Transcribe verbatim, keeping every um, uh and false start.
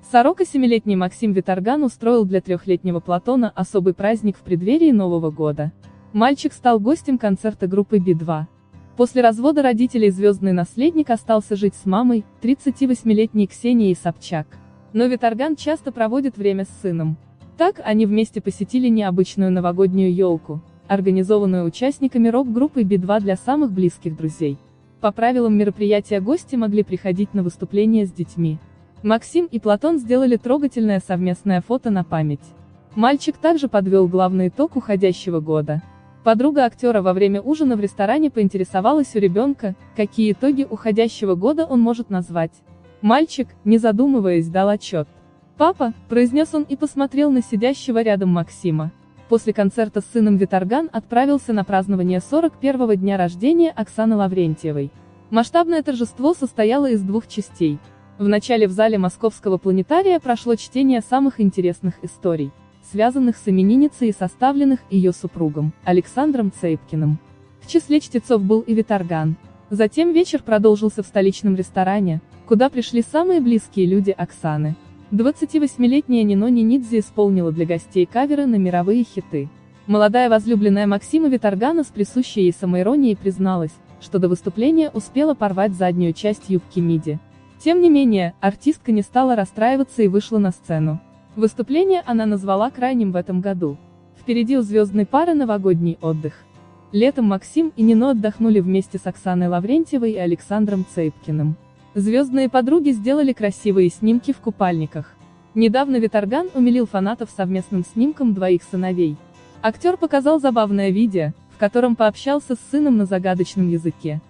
сорокасемилетний Максим Виторган устроил для трехлетнего Платона особый праздник в преддверии Нового года. Мальчик стал гостем концерта группы би два. После развода родителей звездный наследник остался жить с мамой, тридцативосьмилетней Ксенией Собчак. Но Виторган часто проводит время с сыном. Так, они вместе посетили необычную новогоднюю елку, организованную участниками рок-группы би два для самых близких друзей. По правилам мероприятия гости могли приходить на выступления с детьми. Максим и Платон сделали трогательное совместное фото на память. Мальчик также подвел главный итог уходящего года. Подруга актера во время ужина в ресторане поинтересовалась у ребенка, какие итоги уходящего года он может назвать. Мальчик, не задумываясь, дал отчет. «Папа», — произнес он и посмотрел на сидящего рядом Максима. После концерта с сыном Виторган отправился на празднование сорок первого дня рождения Оксаны Лаврентьевой. Масштабное торжество состояло из двух частей. Вначале в зале Московского планетария прошло чтение самых интересных историй, связанных с именинницей и составленных ее супругом, Александром Цейпкиным. В числе чтецов был и Виторган. Затем вечер продолжился в столичном ресторане, куда пришли самые близкие люди Оксаны. двадцативосьмилетняя Нино Нинидзе исполнила для гостей каверы на мировые хиты. Молодая возлюбленная Максима Виторгана с присущей ей самоиронией призналась, что до выступления успела порвать заднюю часть юбки миди. Тем не менее, артистка не стала расстраиваться и вышла на сцену. Выступление она назвала крайним в этом году. Впереди у звездной пары новогодний отдых. Летом Максим и Нино отдохнули вместе с Оксаной Лаврентьевой и Александром Цейпкиным. Звездные подруги сделали красивые снимки в купальниках. Недавно Виторган умилил фанатов совместным снимком двоих сыновей. Актер показал забавное видео, в котором пообщался с сыном на загадочном языке.